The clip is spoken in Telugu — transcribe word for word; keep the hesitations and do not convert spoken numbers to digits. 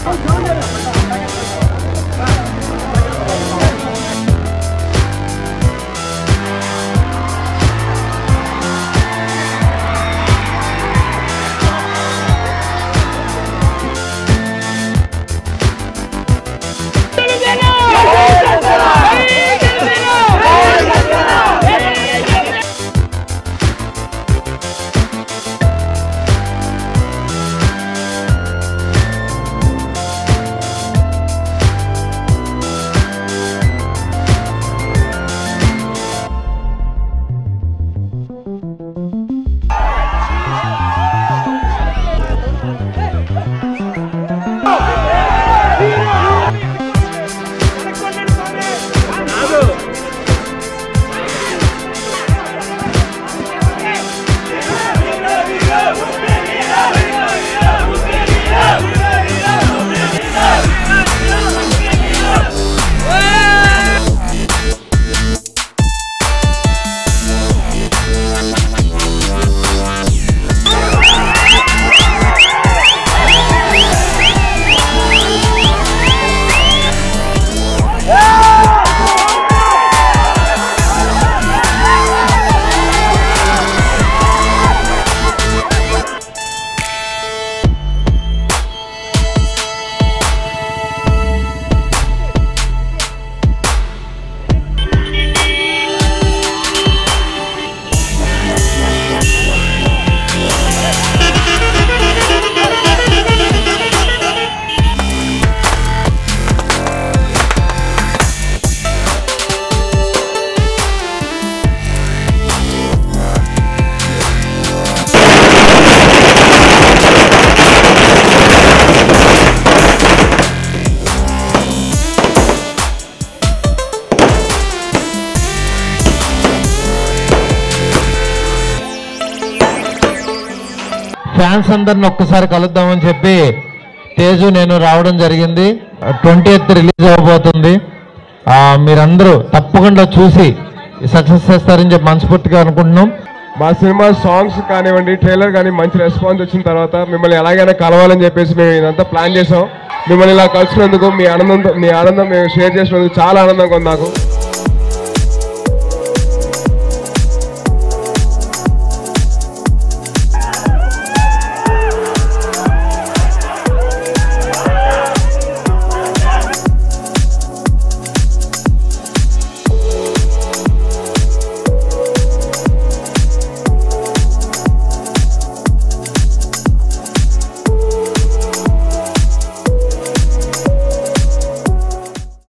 ఫ్యాన్స్ అందరిని ఒక్కసారి కలుద్దామని చెప్పి తేజు నేను రావడం జరిగింది. ట్వంటీ ఎయిత్ రిలీజ్ అవ్వబోతుంది. మీరందరూ తప్పకుండా చూసి సక్సెస్ చేస్తారని చెప్పి మనస్ఫూర్తిగా అనుకుంటున్నాం. మా సినిమా సాంగ్స్ కానివ్వండి, ట్రైలర్ కానీ మంచి రెస్పాన్స్ వచ్చిన తర్వాత మిమ్మల్ని ఎలాగైనా కలవాలని చెప్పేసి మేము ఇదంతా ప్లాన్ చేసాం. మిమ్మల్ని ఇలా కలిసినందుకు మీ ఆనందంతో మీ ఆనందం మేము షేర్ చేసినందుకు చాలా ఆనందంగా ఉంది నాకు.